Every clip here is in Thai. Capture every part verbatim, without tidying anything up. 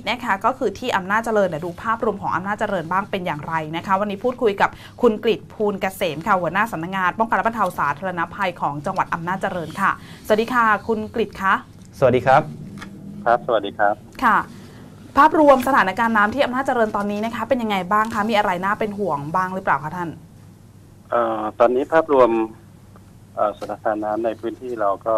นะคะก็คือที่อำนาจเจริญเดี๋ยวดูภาพรวมของอำนาจเจริญบ้างเป็นอย่างไรนะคะวันนี้พูดคุยกับคุณกฤษภูลเกษมค่ะหัวหน้าสำนักงานป้องกันและบรรเทาสาธารณภัยของจังหวัดอำนาจเจริญค่ะสวัสดีค่ะคุณกฤษคะสวัสดีครับครับสวัสดีครับค่ะภาพรวมสถานการณ์น้ำที่อำนาจเจริญตอนนี้นะคะเป็นยังไงบ้างคะมีอะไรน่าเป็นห่วงบ้างหรือเปล่าคะท่านเอ่อตอนนี้ภาพรวมสถานการณ์น้ำในพื้นที่เราก็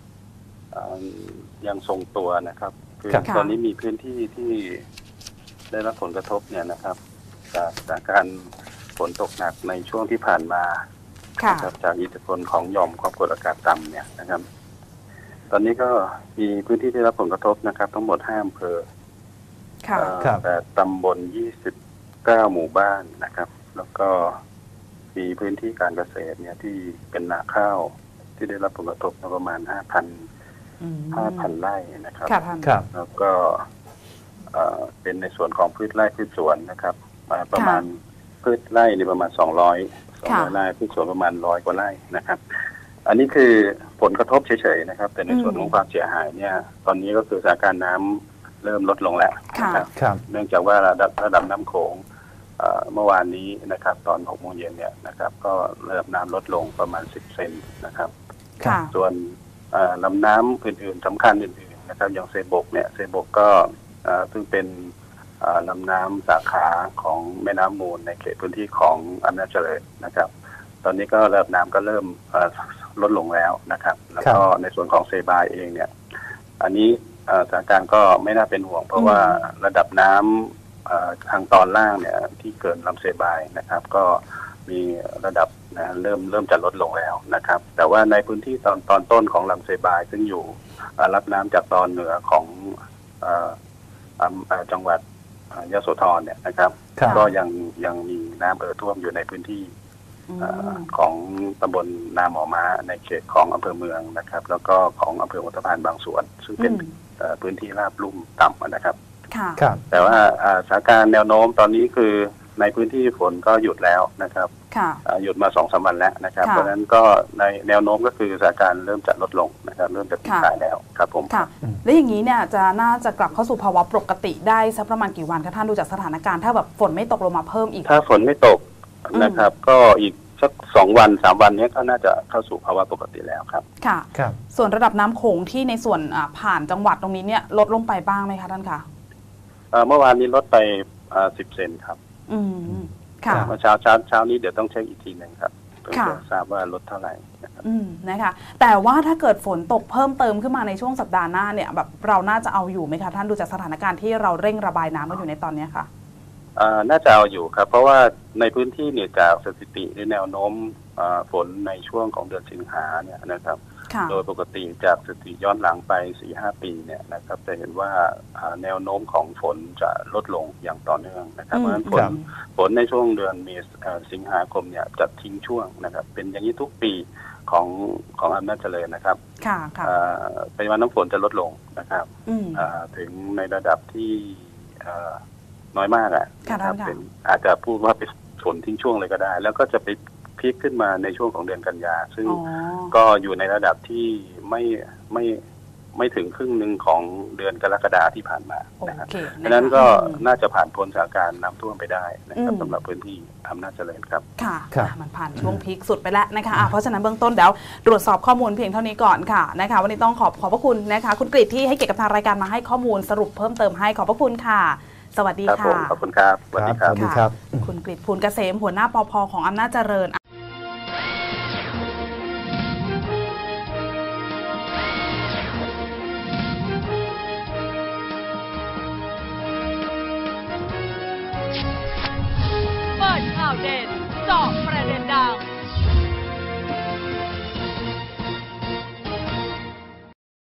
ยังทรงตัวนะครับคือตอนนี้มีพื้นที่ที่ได้รับผลกระทบเนี่ยนะครับจากจากการฝนตกหนักในช่วงที่ผ่านมานะครับจากอิทธิพลของหย่อมความกดอากาศต่ำเนี่ยนะครับตอนนี้ก็มีพื้นที่ที่รับผลกระทบนะครับทั้งหมดห้าอำเภอแต่ตำบลยี่สิบเก้าหมู่บ้านนะครับแล้วก็มีพื้นที่การเกษตรเนี่ยที่เป็นนาข้าวที่ได้รับผลกระทบประมาณห้าพันห้าพันไร่นะครับแล้วก็เป็นในส่วนของพืชไร่พืชสวนนะครับประมาณพืชไร่ในประมาณสองร้อยสองร้อยไร่พืชสวนประมาณร้อยกว่าไร่นะครับอันนี้คือผลกระทบเฉยๆนะครับแต่ในส่วนของความเสียหายเนี่ยตอนนี้ก็คือสถานการณ์น้ำเริ่มลดลงแล้วนะครับเนื่องจากว่าระดับระดับน้ำโขงเมื่อวานนี้นะครับตอนหกโมงเย็นเนี่ยนะครับก็ระดับน้ำลดลงประมาณสิบเซนนะครับส่วนลำน้ำอื่นๆสำคัญอื่นๆนะครับอย่างเซบกเนี่ยเซบกก็ซึ่งเป็นลำน้ำสาขาของแม่น้ำมูลในเขตพื้นที่ของอำนาจเจริญนะครับตอนนี้ก็ระดับน้ำก็เริ่มลดลงแล้วนะครับแล้วก็ในส่วนของเซบายเองเนี่ยอันนี้สถานการณ์ก็ไม่น่าเป็นห่วงเพราะว่าระดับน้ำทางตอนล่างเนี่ยที่เกินลำเซบายนะครับก็มีระดับนะเริ่มเริ่มจะลดลงแล้วนะครับแต่ว่าในพื้นที่ตอนตอนต้นของลำเซบายซึ่งอยู่รับน้ำจากตอนเหนือของจังหวัดยโสธรเนี่ยนะครับก็ยังยังมีน้ำเอ่อท่วมอยู่ในพื้นที่ของตำบลนาหมอม้าในเขตของอำเภอเมืองนะครับแล้วก็ของอำเภออุตภานบางส่วนซึ่งเป็นพื้นที่ราบลุ่มต่ำนะครับแต่ว่าสถานการณ์แนวโน้มตอนนี้คือในพื้นที่ฝนก็หยุดแล้วนะครับหยุดมาสองสามวันแล้วนะครับเพราะฉะนั้นก็ในแนวโน้มก็คือสถานการณ์เริ่มจะลดลงนะครับเริ่มจะคลี่คลายแล้วครับผมค่ะและอย่างนี้เนี่ยจะน่าจะกลับเข้าสู่ภาวะปกติได้สักประมาณกี่วันคะท่านดูจากสถานการณ์ถ้าแบบฝนไม่ตกลงมาเพิ่มอีกถ้าฝนไม่ตกนะครับก็อีกสักสองวันสามวันนี้ก็น่าจะเข้าสู่ภาวะปกติแล้วครับค่ะครับส่วนระดับน้ำโขงที่ในส่วนผ่านจังหวัดตรงนี้เนี่ยลดลงไปบ้างไหมคะท่านคะเมื่อวานนี้ลดไปสิบเซนครับอืมค่ะเมื่อเช้าเช้าเช้านี้เดี๋ยวต้องเช็คอีกทีหนึ่งครับเพื่อจะทราบว่าลดเท่าไหร่นะครับอืมนะคะแต่ว่าถ้าเกิดฝนตกเพิ่มเติมขึ้นมาในช่วงสัปดาห์หน้าเนี่ยแบบเราน่าจะเอาอยู่ไหมคะท่านดูจากสถานการณ์ที่เราเร่งระบายน้ำกันอยู่ในตอนนี้ค่ะน่าจะเอาอยู่ครับเพราะว่าในพื้นที่เนี่ยจากสถิติหรือแนวโน้มฝนในช่วงของเดือนสิงหาเนี่ยนะครับโดยปกติจากสถิติย้อนหลังไป สี่ห้า ปีเนี่ยนะครับจะเห็นว่าแนวโน้มของฝนจะลดลงอย่างต่อเนื่องนะครับเพราะฉะนั้นฝนฝนในช่วงเดือนมีสิงหาคมเนี่ยจะทิ้งช่วงนะครับเป็นอย่างนี้ทุกปีของของอำนาจเจริญนะครับปริมาณน้ำฝนจะลดลงนะครับถึงในระดับที่น้อยมากอ่ะนะครับเป็นอาจจะพูดว่าเป็นฝนทิ้งช่วงเลยก็ได้แล้วก็จะไปพีคขึ้นมาในช่วงของเดือนกันยาซึ่งก็อยู่ในระดับที่ไม่ไม่ไม่ถึงครึ่งหนึ่งของเดือนกรกฎาคมที่ผ่านมานะครับดังนั้นก็น่าจะผ่านพ้นสถานการณ์น้ำท่วมไปได้นะครับสำหรับพื้นที่อำนาจเจริญครับค่ะมันผ่านช่วงพีคสุดไปแล้วนะคะเพราะฉะนั้นเบื้องต้นเดี๋ยวตรวจสอบข้อมูลเพียงเท่านี้ก่อนค่ะนะคะวันนี้ต้องขอบขอบพระคุณนะคะคุณกฤษที่ให้เกียรติกับทางรายการมาให้ข้อมูลสรุปเพิ่มเติมให้ขอบพระคุณค่ะสวัสดีค่ะขอบคุณครับสวัสดีครับคุณกฤษภูลเกษมหัวหน้าปภ.ของอำนาจเจริญเปิดข่าวเด่นเจาะประเด็นดัง